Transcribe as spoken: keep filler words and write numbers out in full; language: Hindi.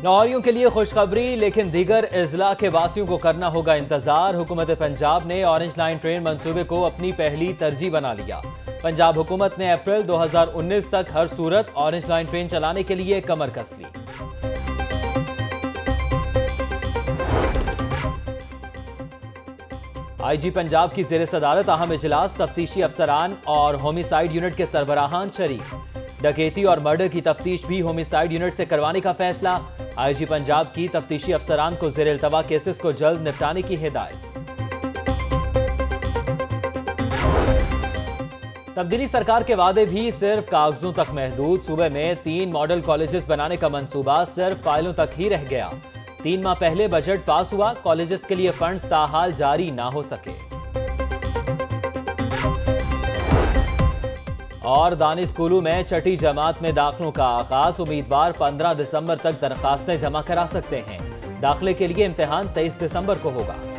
लाहौरियों के लिए खुशखबरी, लेकिन दीगर अजला के वासियों को करना होगा इंतजार। हुकूमत पंजाब ने ऑरेंज लाइन ट्रेन मंसूबे को अपनी पहली तरजीह बना लिया। पंजाब हुकूमत ने अप्रैल दो हज़ार उन्नीस तक हर सूरत ऑरेंज लाइन ट्रेन चलाने के लिए कमर कस ली। आई जी पंजाब की ज़ेर सदारत अहम इजलास, तफ्तीशी अफसरान और होमिसाइड यूनिट के सरबराहान शरीक। डकैती और मर्डर की तफ्तीश भी होमिसाइड यूनिट से करवाने का फैसला। आई जी पंजाब की तफ्तीशी अफसरान को ज़ेर इल्तवा केसेस को जल्द निपटाने की हिदायत। तब्दीली सरकार के वादे भी सिर्फ कागजों तक महदूद। सूबे में तीन मॉडल कॉलेजेस बनाने का मंसूबा सिर्फ फाइलों तक ही रह गया। तीन माह पहले बजट पास हुआ, कॉलेजेस के लिए फंड्स ताहाल जारी ना हो सके। और दानी स्कूलों में छठी जमात में दाखिलों का आगाज। उम्मीदवार पंद्रह दिसंबर तक दरखास्तें जमा करा सकते हैं। दाखिले के लिए इम्तिहान तेईस दिसंबर को होगा।